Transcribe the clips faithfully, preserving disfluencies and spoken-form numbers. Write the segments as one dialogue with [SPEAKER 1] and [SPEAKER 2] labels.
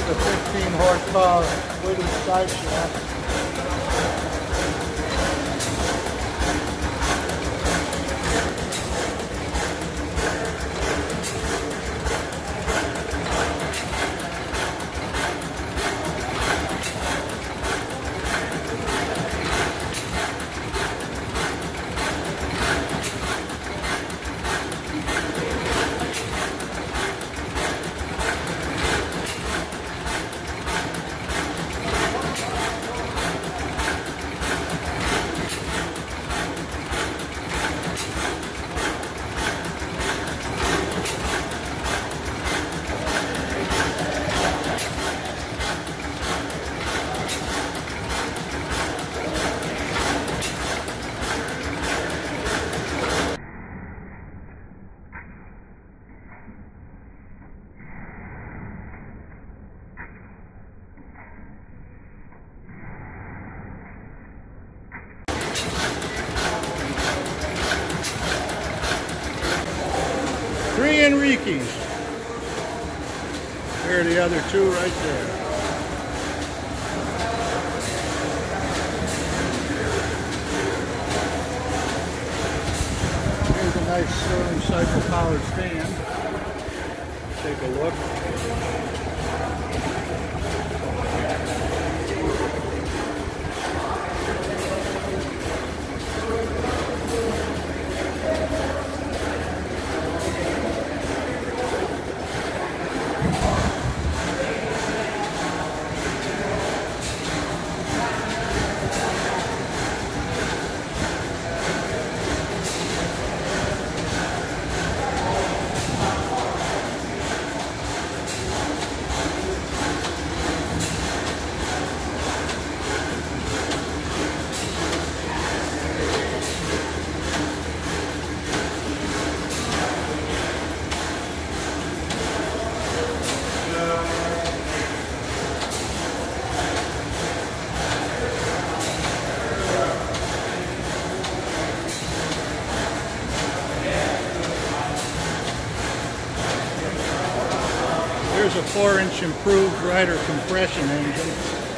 [SPEAKER 1] the fifteen horsepower Whitty side shaft. Three Enriquez. There are the other two right there. Here's a nice Sterling cycle powered stand. Take a look. Here's a four inch improved Ryder compression engine.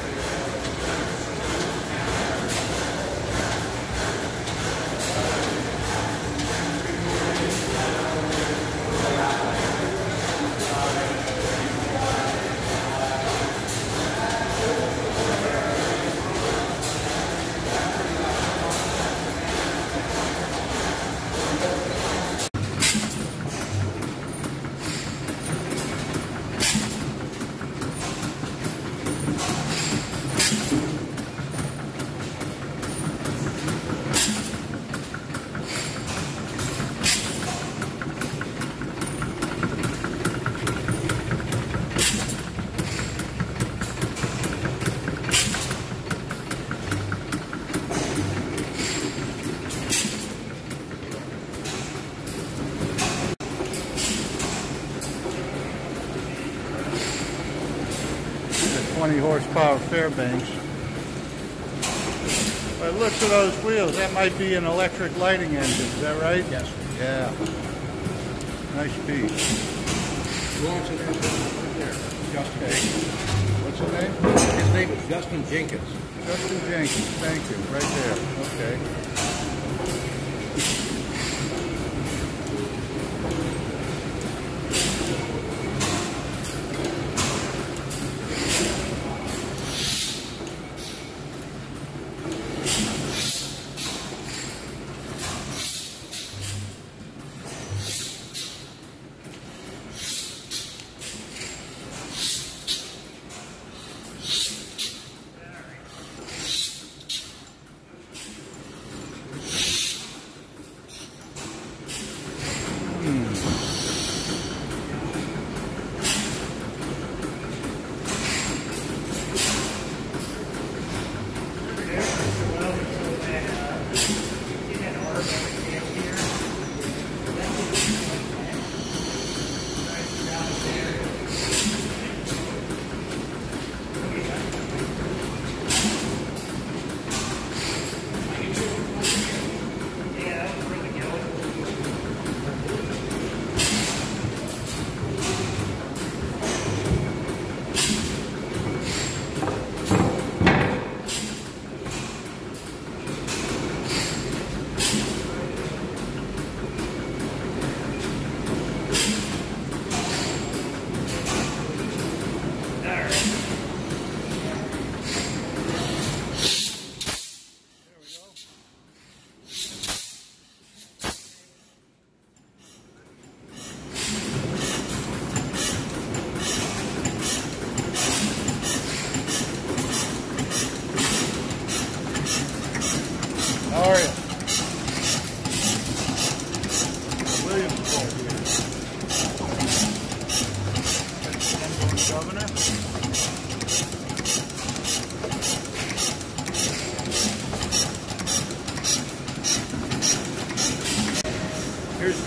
[SPEAKER 1] twenty horsepower Fairbanks. By the looks of those wheels, that might be an electric lighting engine. Is that right?
[SPEAKER 2] Yes.
[SPEAKER 1] Yeah. Nice piece.
[SPEAKER 2] Justin Jenkins.
[SPEAKER 1] What's his name?
[SPEAKER 2] His name is Justin Jenkins.
[SPEAKER 1] Justin Jenkins. Thank you. Right there. Okay.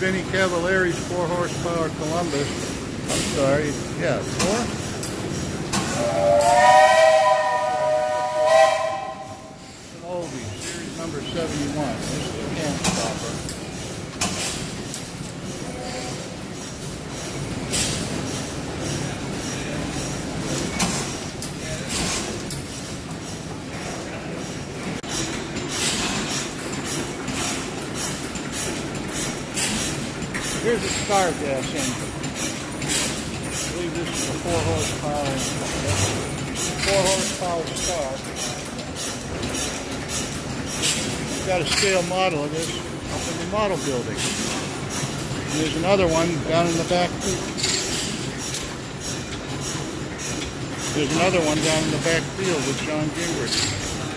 [SPEAKER 1] Vinnie Cavallari's four horsepower Columbus. I'm sorry, yeah, four? It's an oldie, series number seventy-one. This is a camp stopper. Here's a Star gas engine. I believe this is a four horsepower, four horsepower Star. We've got a scale model of this up in the model building. And there's another one down in the back. There's another one down in the back field with John Gingrich.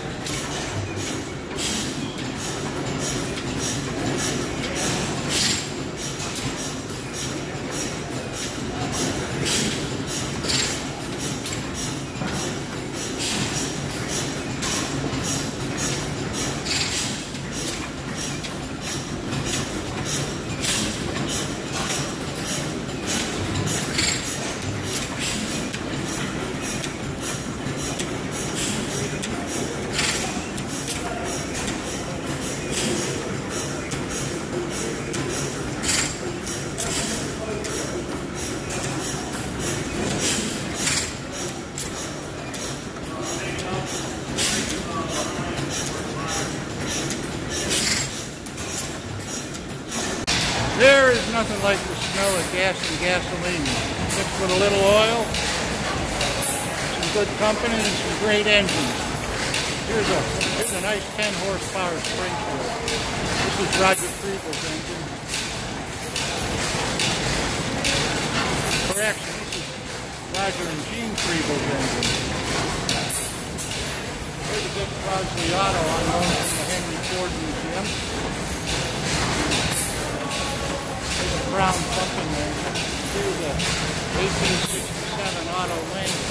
[SPEAKER 1] There is nothing like the smell of gas and gasoline. Mixed with a little oil, some good company, and some great engines. Here's a, here's a nice ten horsepower Springfield. This is Roger Friebel's engine. Correction, this is Roger and Gene Friebel's engine. Here's a Dick Crosley Auto on loan from the Henry Ford Museum. Brown pumpkin there. Here's a eighteen sixty-seven Auto Lander.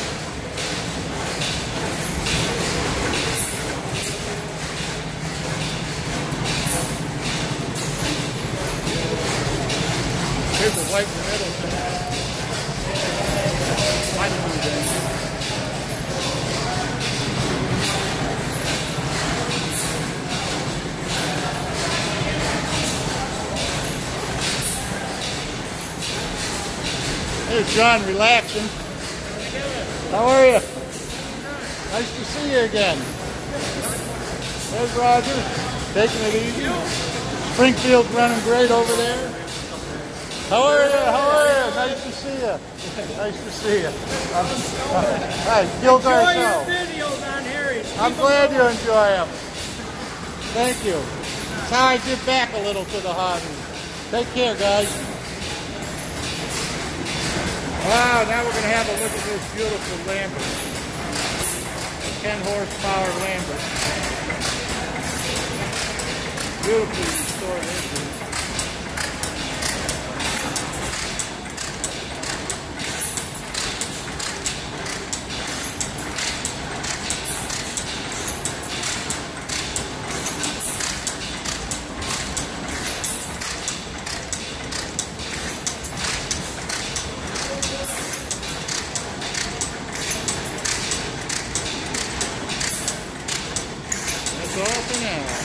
[SPEAKER 1] Here's a White Middleton. White engine. There's John relaxing. How are you? Nice to see you again. There's Roger, taking it easy. Springfield's running great over there. How are you? How are you? Nice to see you. Nice to see you. Um, Hi, Gil Garcelle. I'm glad you enjoy them. Thank you. That's how I give back a little to the hobby. Take care, guys. Wow, now we're going to have a look at this beautiful Lambert. ten horsepower Lambert. Beautifully restored engine. That's all for now.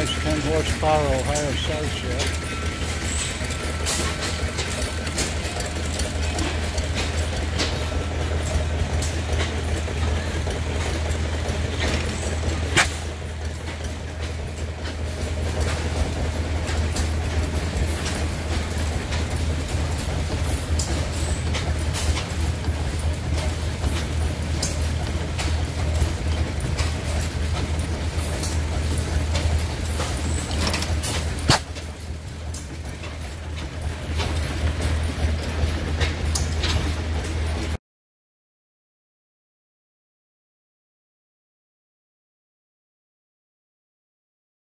[SPEAKER 1] nice ten horsepower Ohio South shed.